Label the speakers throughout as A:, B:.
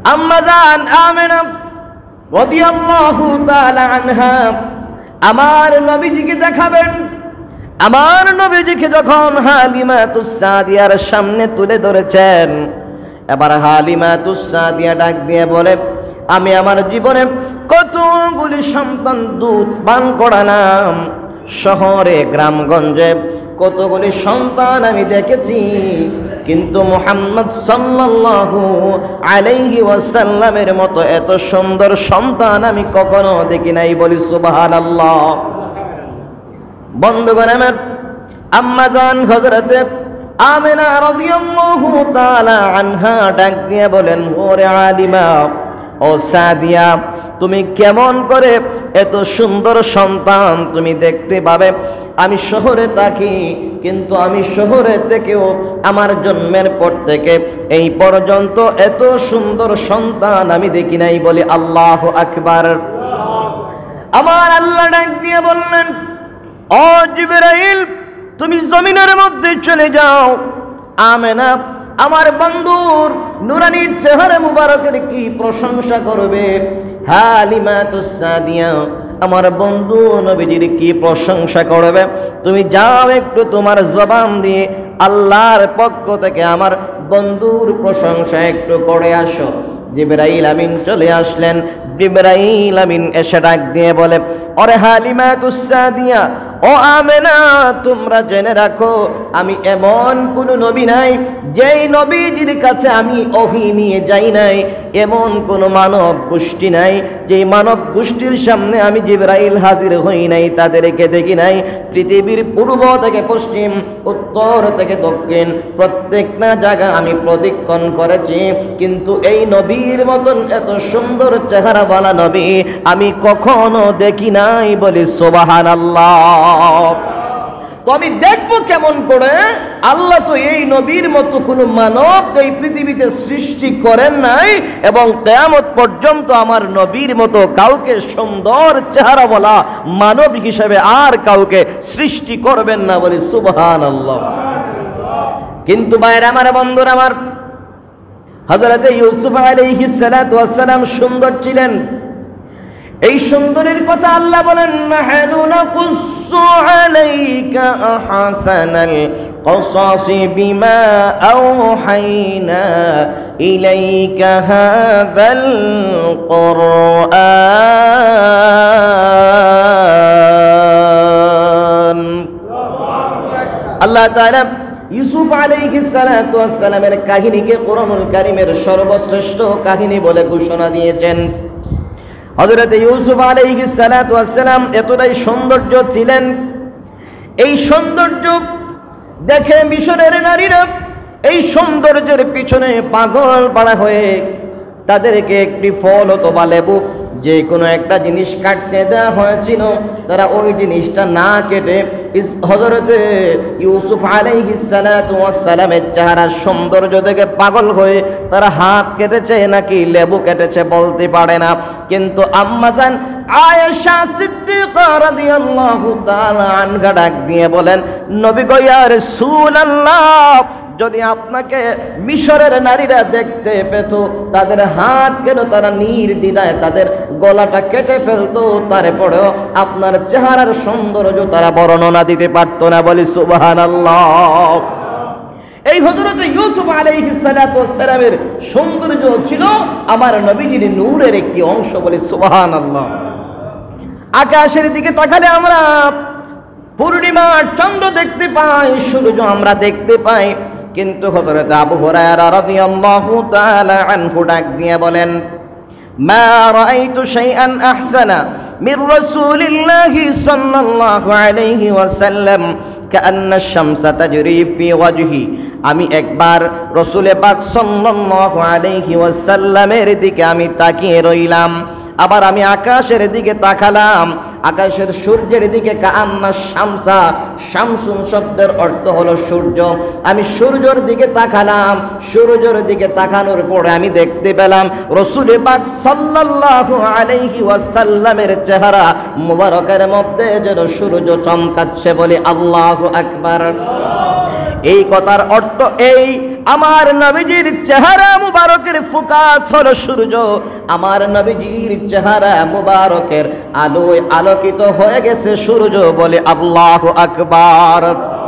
A: আম্মা জান আমেনা রাদিয়াল্লাহু তাআলা আনহা আমার নবীজিকে দেখাবেন। আমার নবীজিকে যখন হালিমাতুস সাদিয়ার সামনে তুলে ধরেছেন, এবার হালিমাতুস সাদিয়া ডাক দিয়ে বলে, আমি আমার জীবনে কতগুলি সন্তান দুধ পান করালাম, শহরে গ্রামগঞ্জে কতগুলি সন্তান আমি দেখেছি, কিন্তু মুহাম্মদ সাল্লাল্লাহু আলাইহি ওয়াসাল্লামের মতো এত সুন্দর সন্তান আমি কখনো দেখি নাই। বলি সুবহানাল্লাহ। বন্ধুগণ আমার, আম্মা জান হযরতে আমিনা রাদিয়াল্লাহু তাআলা আনহা ডাক দিয়ে বলেন, ওরে আলিমা, ও সাদিয়া, তুমি কেমন করে এত সুন্দর সন্তান তুমি দেখতে পাবে? আমি শহরে থাকি, কিন্তু আমি শহরে থেকেও আমার জন্মের পর থেকে এই পর্যন্ত এত সুন্দর সন্তান আমি দেখি নাই। বলি আল্লাহু আকবার। আমার আল্লাহ ডাক দিয়ে বললেন, ও জিবরাইল, তুমি জমিনের মধ্যে চলে যাও। আমেনা আমার বন্ধুর নুরানি চেহারা মুবারকের কি প্রশংসা করবে, হালিমাতুস সাদিয়া আমার বন্ধু নবীজির কি প্রশংসা করবে। তুমি যাও একটু তোমার জবান দিয়ে আল্লাহর পক্ষ থেকে আমার বন্ধুর প্রশংসা একটু করে আসো। জিবরাইল আমিন চলে আসলেন। জিবরাইল আমিন এসে ডাক দিয়ে বলে, ওরে হালিমাতুস সাদিয়া, ও আমেনা, তোমরা জেনে রাখো, আমি এমন কোন নবী নাই যেই নবীজির কাছে আমি ওহী নিয়ে যাই নাই, এমন কোন মানব গোষ্ঠী নাই যেই মানব গোষ্ঠীর সামনে আমি জিবরাইল হাজির হই নাই, তাদেরকে দেখি নাই। পৃথিবীর পূর্ব থেকে পশ্চিম, উত্তর থেকে দক্ষিণ প্রত্যেকটা জায়গা আমি প্রদক্ষিণ করেছি, কিন্তু এই নবীর মতন এত সুন্দর চেহারাওয়ালা নবী আমি কখনো দেখি নাই। বলি সুবহানাল্লাহ। তো আমি দেখবো কেমন করে? আল্লাহ তো এই নবীর মতো কোনো মানব এই পৃথিবীতে সৃষ্টি করেন নাই, এবং কিয়ামত পর্যন্ত আমার নবীর মতো কাউকে সুন্দর চেহারাওয়ালা মানব হিসেবে আর কাউকে সৃষ্টি করবেন না। বলি সুবহানাল্লাহ। কিন্তু ভাইরা আমার, বন্ধুরা আমার, হযরতে ইউসুফ আলাইহিস সালাতু ওয়াস সালাম সুন্দর ছিলেন। এই সুন্দরের কথা আল্লাহ বলেন, নাহনু নাকুসু আলাইকা আহসানাল কসাসি বিমা আওহাইনা ইলাইকা হাযাল কুরআন। আল্লাহ তাআলা ইউসুফ আলাইহিস সালাতু ওয়াস সালামের কাহিনীকে কোরআনুল কারীমের সর্বশ্রেষ্ঠ কাহিনী বলে ঘোষণা দিয়েছেন। হযরত ইউসুফ আলাইহিস সালাতু ওয়াস সালাম এতটাই সৌন্দর্য ছিলেন, এই সৌন্দর্য দেখে মিশরের নারীরা এই সৌন্দর্যের পিছনে পাগল পাড়া হয়ে তাদেরকে একটি ফল অথবা লেবু যে কোনো একটা জিনিস কাটতে দেওয়া হয়েছিল, তারা ওই জিনিসটা না কেটে হযরতে ইউসুফ আলাইহিস সালাতু ওয়াস সালামের চেহারার সৌন্দর্য দেখে পাগল হয়ে তারা হাত কেটেছে নাকি লেবু কেটেছে বলতে পারে না। কিন্তু আম্মা জান আয়েশা সিদ্দিকা রাদিয়াল্লাহু তাআলা আনহা ডাক দিয়ে বলেন, নবী গো ইয়া রাসূলুল্লাহ, যদি আপনাকে মিশরের নারীরা দেখতে পেত, তাদের হাত কেন তারা নির্দ্বিধায় তাদের গলাটা কেটে ফেলতো, তারপরেও আপনার চেহারার সৌন্দর্য তারা বর্ণনা দিতে পারতো না। বলি সুবহানাল্লাহ। এই হযরত ইউসুফ আলাইহিস সালাতু ওয়াস সালামের সৌন্দর্য ছিল আমার নবীজির নূরের একটি অংশ। বলি সুবহানাল্লাহ। আকাশের দিকে তাকালে আমরা পূর্ণিমার চন্দ্র দেখতে পাই, সূর্য আমরা দেখতে পাই, কিন্তু হযরত আবু হুরায়রা রাদিয়াল্লাহু তাআলা আনহু ডাক দিয়ে বলেন, মা রাআইতু শাইআন আহসানা মির রাসূলিল্লাহি সাল্লাল্লাহু আলাইহি ওয়াসাল্লাম কাআন্না আশ-শামসা তাজরি ফি ওয়াজহি। আমি একবার রাসূল পাক সাল্লাল্লাহু আলাইহি ওয়াসাল্লামের দিকে আমি তাকিয়ে রইলাম, আবার আমি আকাশের দিকে তাকালাম, আকাশের সূর্যের দিকে, কাআন্না শামসা, শামসুন শব্দের অর্থ হলো সূর্য। আমি সূর্যের দিকে তাকালাম, সূর্যের দিকে তাকানোর পরে আমি দেখতে পেলাম রাসূল পাক সাল্লাল্লাহু আলাইহি ওয়াসাল্লামের চেহারা মুবারকের মধ্যে যেন সূর্য চমকাচ্ছে। বলে আল্লাহু আকবার। এই কথার অর্থ এই, আমার নবীজির চেহারা মুবারকের ফোকাস হলো সূর্য, আমার নবীজির চেহারা মুবারকের আলোয় আলোকিত হয়ে গেছে সূর্য। বলে আল্লাহু আকবার।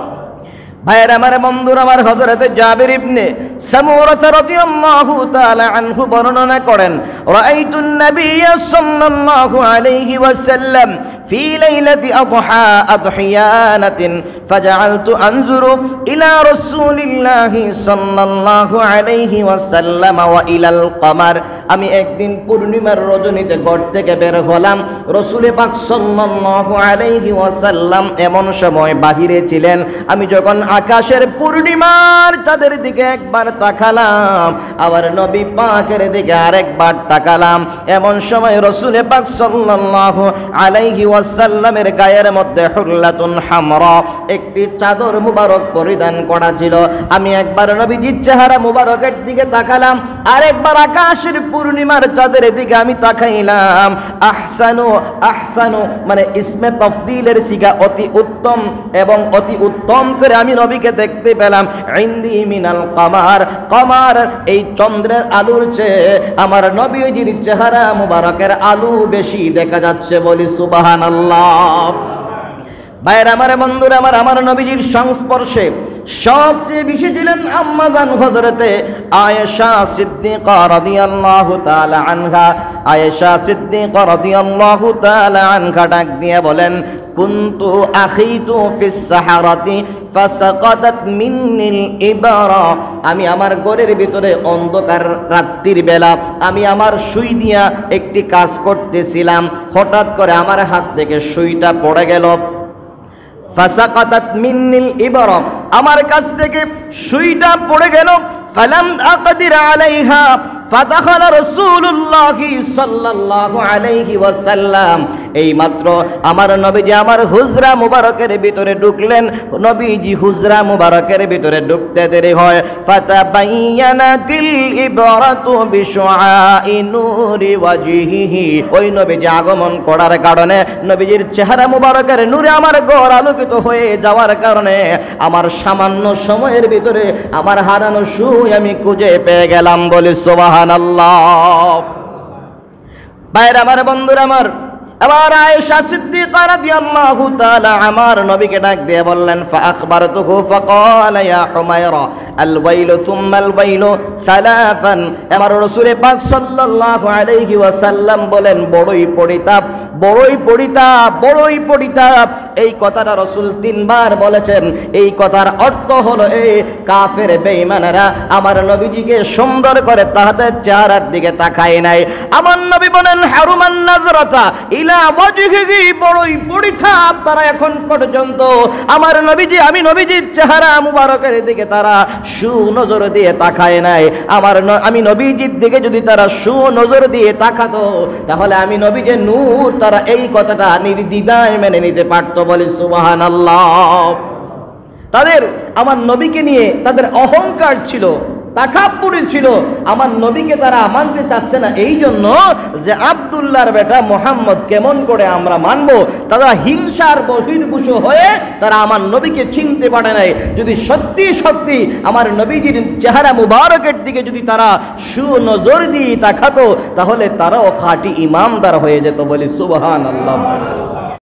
A: ভাইয়ের আমার, বন্ধুরা আমার, হযরত জাবির ইবনে সামুরা রাদিয়াল্লাহু তাআলা আনহু বর্ণনা করেন, রাআইতুন নাবিয়্য সাল্লাল্লাহু আলাইহি ওয়াসাল্লাম ফি লাইলাতি আযহা আযহিয়ানাতিন ফাজআলতু আনজুরু ইলা রাসূলিল্লাহি সাল্লাল্লাহু আলাইহি ওয়াসাল্লাম ওয়া ইলাল কমার। আমি একদিন পূর্ণিমার রজনীতে ঘর থেকে বের হলাম, রাসূল পাক সাল্লাল্লাহু আলাইহি ওয়াসাল্লাম এমন সময় বাহিরে ছিলেন। আমি যখন আকাশের পূর্ণিমার চাঁদের দিকে একবার তাকালাম, আবার নবী পাকের দিকে আরেকবার তাকালাম। এমন সময় রাসূল পাক সাল্লাল্লাহু আলাইহি ওয়াসাল্লামের গায়ের মধ্যে হুল্লাতুন হামরা, একটি চাদর মুবারক পরিধান করা ছিল। আমি একবার নবীজির চেহারা মুবারকের দিকে তাকালাম, আরেকবার আকাশের পূর্ণিমার চাঁদের দিকে আমি তাকাইলাম। আহসানু আহসানু মানে ইসমে তাফদীলের সিগা, অতি উত্তম এবং অতি উত্তম করে আমি নবীকে দেখতে পেলাম। ইনদি মিনাল কমার, কমার এই চন্দ্রের আলোর চেয়ে আমার নবীজির চেহারা মুবারকের আলো বেশি দেখা যাচ্ছে। বলি সুবহানাল্লাহ। ভাইয়ের আমার, বন্ধুরা আমার, আমার নবীজির সংস্পর্শে সবচেয়ে বেশি ছিলেন আম্মা জান হযরতে আয়েশা সিদ্দিকা রাদিয়াল্লাহু তাআলা আনহা। আয়েশা সিদ্দিকা রাদিয়াল্লাহু তাআলা আনহা ডাক দিয়ে বলেন, কুনতু আখিতু ফিস সাহারাতি ফাসাকাতাত মিন্নিল ইবারা। আমি আমার ঘরের ভিতরে অন্ধকার রাত্রির বেলা আমি আমার সুই দিয়া একটি কাজ করতেছিলাম, হঠাৎ করে আমার হাত থেকে সুইটা পড়ে গেল। ফাসাকাতাত মিন্নিল ইবারা, আমার কাছ থেকে সুইটা পড়ে গেল। ফালাম আকদির আলাইহা ফাদাখালা রাসূলুল্লাহি সাল্লাল্লাহু আলাইহি ওয়াসাল্লাম। এই মাত্র আমার নবীজি আমার হুজরা মুবারকের ভিতরে ঢুকলেন। নবীজি হুজরা মুবারকের ভিতরে ঢুকতে দেরি হয়। ফাতাবায়ানাতিল ইবরাতু বিশুআই নূরি ওয়াজহিহি। ওই নবীজি আগমন করার কারণে নবীজির চেহারা মুবারকের নূরে আমার ঘর আলোকিত হয়ে যাওয়ার কারণে আমার সামান্য সময়ের ভিতরে আমার হারানো সুই আমি খুঁজে পেয়ে গেলাম। বলি সুবহানাল্লাহ। ভাইরা আমার, বন্ধুরা আমার, আবার আয়েশা সিদ্দিকা রাদিয়াল্লাহু তাআলা আমার নবীকে ডাক দিয়ে বললেন, ফাআখবারতুহু ফাকালা ইয়া হুমায়রা আল ওয়াইলু সুম্মা আল ওয়াইলু সালাসান। আমার রাসূল পাক সাল্লাল্লাহু আলাইহি ওয়াসাল্লাম বলেন, বড়ই পরিতাপ, বড়ই পরিতাপ, বড়ই পরিতাপ। এই কথাটা রাসূল তিনবার বলেছেন। এই কথার অর্থ হলো এই কাফের বেঈমানেরা আমার নবীজিকে সুন্দর করে তাদের চেহারার দিকে তাকায় নাই। আমার নবী বলেন, হারুমান নাজরাতা ইলা ওয়াজহিহি, বড়ই পরিতাপ তারা এখন পর্যন্ত আমার নবীজি, আমি নবীজির চেহারা মুবারকের দিকে তারা সুনজর দিয়ে তাকায় নাই। আমি নবীজির দিকে যদি তারা সুনজর দিয়ে তাকাতো তাহলে আমি নবীজির নূর, তারা এই কথাটা নির্দ্বিধায় মেনে নিতে পারতো। বলি সুবহানাল্লাহ। তাদের আমার নবীকে নিয়ে তাদের অহংকার ছিল, তাকাব্বুরি ছিল। আমার নবীকে তারা মানতে চাচ্ছে না এই জন্য যে আব্দুল্লাহর বেটা মুহাম্মদ কেমন করে আমরা মানবো। তারা হিংসার বহির্ভূত হয়ে তারা আমার নবীকে চিনতে পারে নাই। যদি সত্যি সত্যি আমার নবীজির চেহারা মুবারকের দিকে যদি তারা সুনজর দিয়ে তাকাতো তাহলে তারাও খাঁটি ইমানদার হয়ে যেত। বলি সুবহানাল্লাহ।